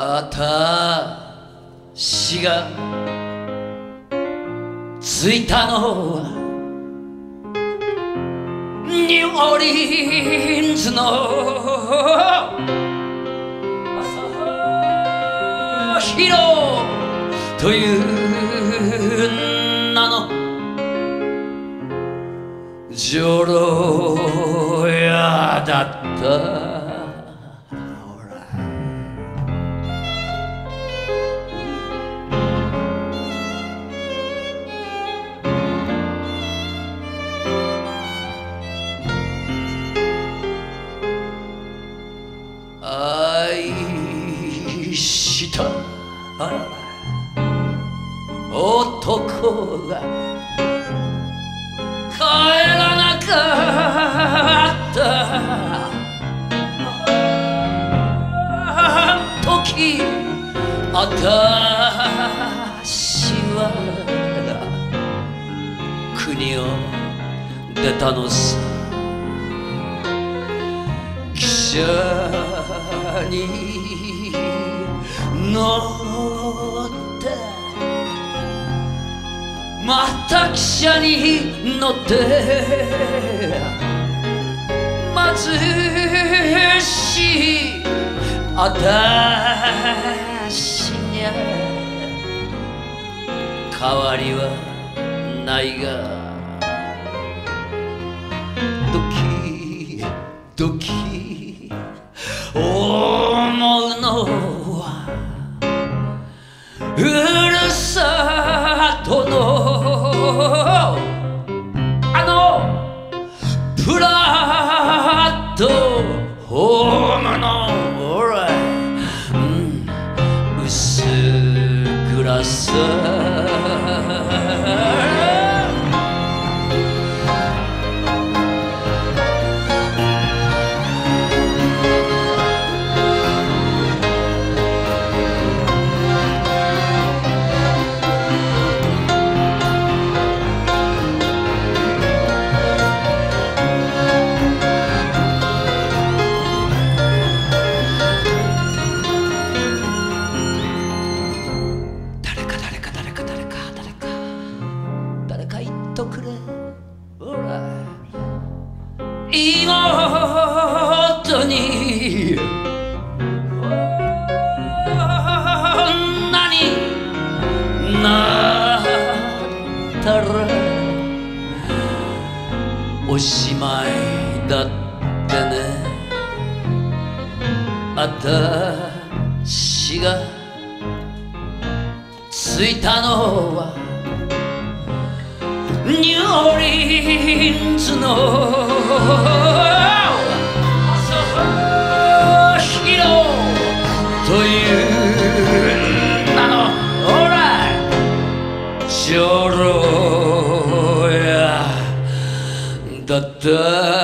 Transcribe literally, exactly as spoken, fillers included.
あたしが着いたのはニューオーリンズの朝日ロという名の女郎屋だった。愛した男が帰らなかった時、あたしは国を出たのさ。汽車に乗ってまた汽車に乗って貧しいあたしにゃ変わりはないが、ドキドキ思うのはふるさとのあのプラットホームの、うん、薄暗さとくれ、ほら妹に女になったらおしまいだってね。あたしが着いたのはニューオーリンズの朝日ロという名のほら女郎やだった。